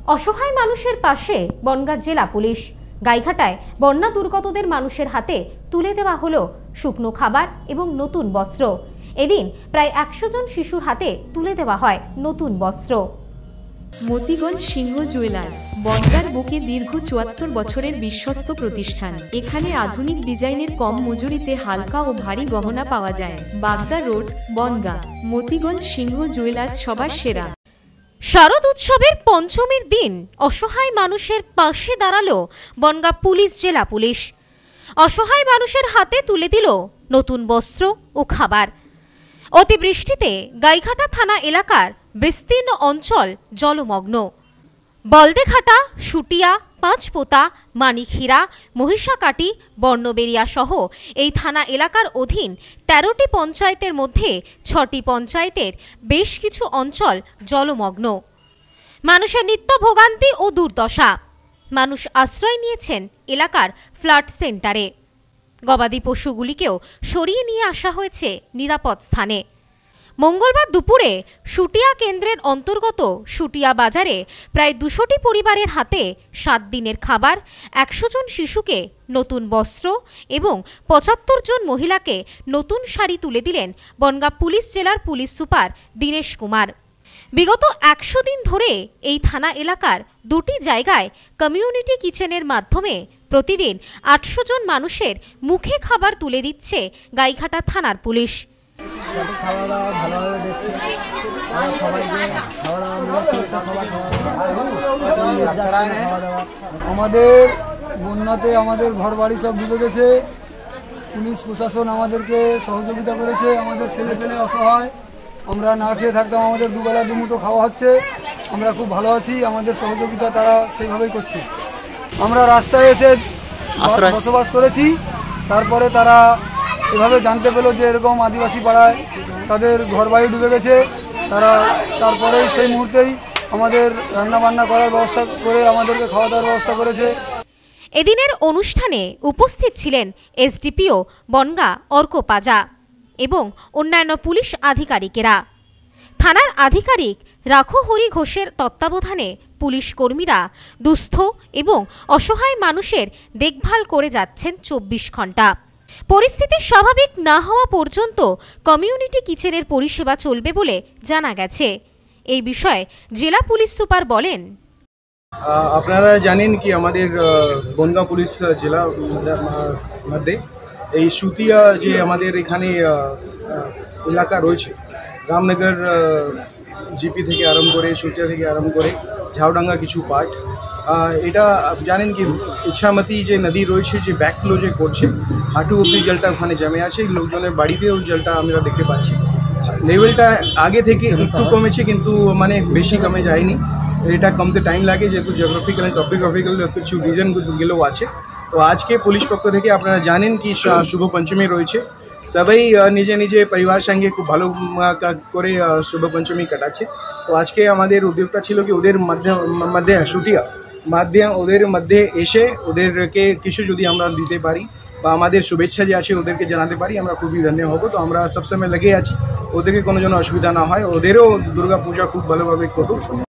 অসহায় মানুষের পাশে বনগাঁ জেলা পুলিশ। গাইঘাটায় বন্যা দুর্গতদের মানুষের হাতে তুলে দেওয়া হলো শুকনো খাবার এবং নতুন বস্ত্র। এদিন প্রায় 100 জন শিশুর হাতে তুলে দেওয়া হয় নতুন বস্ত্র। মতিগঞ্জ সিংহ জুয়েলার্স বনগাঁর বুকে দীর্ঘ 74 বছরের বিশ্বস্ত প্রতিষ্ঠান। এখানে আধুনিক ডিজাইনের কম মজুরিতে হালকা ও ভারী গহনা পাওয়া যায়। বাগদা রোড, বনগাঁ। মতিগঞ্জ সিংহ জুয়েলার্স সবার সেরা। শারদ উৎসবের পঞ্চমীর দিন অসহায় মানুষের পাশে দাঁড়ালো বনগাঁ পুলিশ জেলা পুলিশ। অসহায় মানুষের হাতে তুলে দিল নতুন বস্ত্র ও খাবার। অতিবৃষ্টিতে গাইঘাটা থানা এলাকার বিস্তীর্ণ অঞ্চল জলমগ্ন। বলদেঘাটা, শুটিয়া, পাঁচপোতা, মানিকহিরা, মহিষাকাটি, বর্ণবেরিয়া সহ এই থানা এলাকার অধীন 13টি পঞ্চায়েতের মধ্যে 6টি পঞ্চায়েতের বেশ কিছু অঞ্চল জলমগ্ন। মানুষের নিত্য ভোগান্তি ও দুর্দশা। মানুষ আশ্রয় নিয়েছেন এলাকার ফ্লাড সেন্টারে। গবাদি পশুগুলিকেও সরিয়ে নিয়ে আসা হয়েছে নিরাপদ স্থানে। মঙ্গলবার দুপুরে শুটিয়া কেন্দ্রের অন্তর্গত শুটিয়া বাজারে প্রায় 200টি পরিবারের হাতে 7 দিনের খাবার, 100 জন শিশুকে নতুন বস্ত্র এবং 75 জন মহিলাকে নতুন শাড়ি তুলে দিলেন বনগাঁ পুলিশ জেলার পুলিশ সুপার দীনেশ কুমার। বিগত 100 দিন ধরে এই থানা এলাকার 2টি জায়গায় কমিউনিটি কিচেনের মাধ্যমে প্রতিদিন 800 জন মানুষের মুখে খাবার তুলে দিচ্ছে গাইঘাটা থানার পুলিশ। সঠিক খাওয়া দাওয়া ভালোভাবে দিচ্ছে, আমাদের বন্যাতে আমাদের ঘর বাড়ি সব ডুবে গেছে। পুলিশ প্রশাসন আমাদেরকে সহযোগিতা করেছে। আমাদের ছেলে পেলে অসহায়, আমরা না খেয়ে থাকতাম, আমাদের দুবেলা দুমুঠো খাওয়া হচ্ছে। আমরা খুব ভালো আছি, আমাদের সহযোগিতা তারা সেইভাবেই করছে। আমরা রাস্তায় এসে বসবাস করেছি, তারপরে তারা এভাবে জানতে পেলো যে এরকম আদিবাসী পাড়ায় তাদের ঘরবাড়ি ডুবে গেছে। তারপরেই সেই মুহূর্তেই আমাদের রান্নাবান্না করার ব্যবস্থা করে আমাদেরকে খাওয়া দাওয়ার ব্যবস্থা করেছে। এদিনের অনুষ্ঠানে উপস্থিত ছিলেন এসডিপিও বনগাঁ অর্ক পাজা এবং অন্যান্য পুলিশ আধিকারিকেরা। থানার আধিকারিক রাখো হরি ঘোষের তত্ত্বাবধানে পুলিশ কর্মীরা দুস্থ এবং অসহায় মানুষের দেখভাল করে যাচ্ছেন 24 ঘন্টা। পরিস্থিতি স্বাভাবিক না হওয়া পর্যন্ত কমিউনিটি কিচেনের পরিষেবা চলবে বলে জানা গেছে। এই বিষয়ে জেলা পুলিশ সুপার বলেন, আপনারা জানেন কি আমাদের বনগাঁ পুলিশ জেলা মধ্যে এই শুটিয়া যে আমাদের এখানে এলাকা রয়েছে, রামনগর জিপি থেকে আরম্ভ করে শুটিয়া থেকে আরম্ভ করে ঝাউডাঙ্গা কিছু পার্ট, এটা জানেন কি ইচ্ছামতি যে নদী রয়েছে যে ব্যাকফ্লো যে করছে, হাঁটু অব্দি জলটা ওখানে জমে আছে। লোকজনের বাড়িতেও জলটা আমরা দেখতে পাচ্ছি। লেভেলটা আগে থেকে একটু কমেছে, কিন্তু মানে বেশি কমে যায়নি। এটা কমতে টাইম লাগে, যেহেতু জিওগ্রাফিক্যাল অ্যান্ড টপিগ্রাফিক্যাল কিছু রিজনগুলো আছে। তো আজকে পুলিশ পক্ষ থেকে আপনারা জানেন কি শুভ পঞ্চমী রয়েছে, সবাই নিজে নিজে পরিবার সঙ্গে খুব ভালো করে শুভ পঞ্চমী কাটাচ্ছে। তো আজকে আমাদের উদ্যোগটা ছিল কি ওদের মধ্যে শুটিয়া ওদের মধ্যে এসে ওদেরকে কিছু যদি আমরা দিতে পারি বা আমাদের শুভেচ্ছা যে আছে ওদেরকে জানাতে পারি, আমরা খুবই ধন্য হব। তো আমরা সবসময় লেগে আছি ওদেরকে কোনো যেন অসুবিধা না হয়, ওদেরও দুর্গা পূজা খুব ভালোভাবে করুক।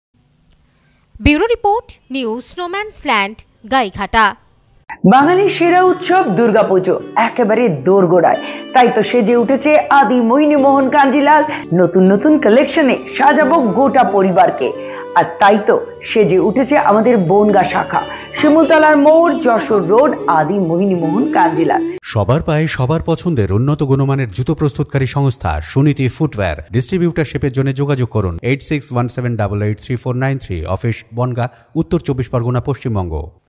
Bureau report, news snowman's land, Gaighata. বাঙালির সেরা উৎসব দুর্গাপুজো একেবারে দোরগোড়ায়, তাই তো সেজে উঠেছে আদি মোহিনী মোহন কাঞ্জিলাল। নতুন নতুন কালেকশনে সাজাবো গোটা পরিবারকে। আর তাই তো সেজে উঠেছে আমাদের বনগাঁ শাখা, শিমুলতলার মোড়, যশোর রোড, আদি মোহিনী মোহন কাঞ্জিলাল। সবার পায়ে সবার পছন্দের উন্নত গুণমানের জুতো প্রস্তুতকারী সংস্থা সুনীতি ফুটওয়্যার। ডিস্ট্রিবিউটারশিপের জন্য যোগাযোগ করুন 8617883493। অফিস বনগাঁ, উত্তর 24 পরগনা, পশ্চিমবঙ্গ।